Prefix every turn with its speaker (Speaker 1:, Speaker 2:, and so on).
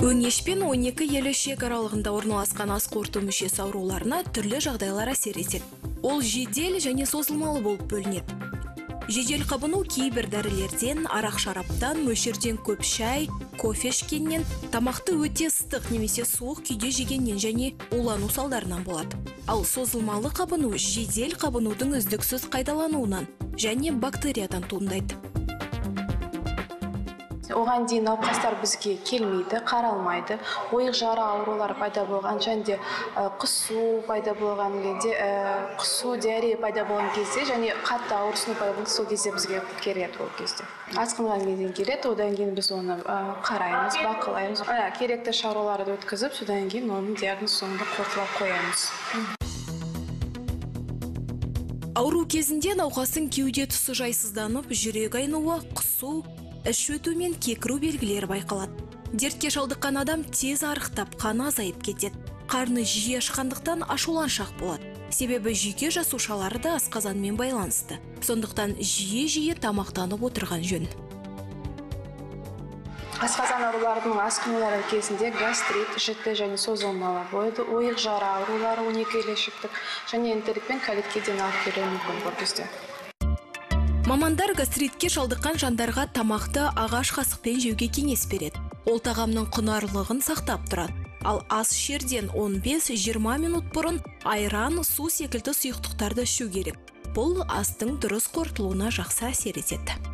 Speaker 1: Өңеш пен 12 елі шек аралығында орналасқан ас қорыту мүшесі ауруларына түрлі жағдайлар әсер етеді. Ол жедел және созылмалы болып бөлінеді. Жедел қабыну кейбір дәрілерден, арақ-шараптан, мөлшерден көп шай, кофе ішкеннен, тамақты өте ыстық немесе суық күйде жегеннен және улану салдарынан болады. Ал созылмалы қабыну жедел қабынудың үздіксіз қайдалануынан және бактериядан туындайды.
Speaker 2: Оған дейін науқастар бізге келмейді, қаралмайды. Ойық жара аурулар пайда болған, және құсу пайда болған кезде, құсу, диарея пайда болған кезде, және қатты ауырсыну пайда болған сол кезде бізге келеді ол кезде. Асқынған кезден келеді, одан кейін біз оны қараймыз, бақылаймыз. Керекті шараларды өткізіп, содан кейін оның диагнозын соңында қорытындылап қоямыз.
Speaker 1: Ауру кезінде науқастың кеуде тұсы жайсызданып, жүрек айнуы, құсу, іш өту мен кекіру белгілері байқалады. Дертке шалдыққан адам тез арықтап, қаны азайып кетеді. Қарны жиі ашқандықтан ашуланшақ болады. Себебі жүйке жасушалары да асқазанмен байланысты. Сондықтан жиі тамақтанып отырған жөн.
Speaker 2: Асқазан ауруларының асқынулары кезінде гастрит, жіті және созылмалы болады. Ойық жара аурулары 12 елешіктік және энтерит пен колитке дейін алып келуі мүмкін бұл бізде.
Speaker 1: Мамандар гастритке шалдыққан жандарға тамақты ағаш қасықпен жеуге кеңес береді. Ол тағамның құнарлығын сақтап тұрады. Ал ас ішерден 15-20 минут бұрын айран, су секілді сұйықтықтарды ішу керек. Бұл астың дұрыс қорытылуына жақсы әсер етеді.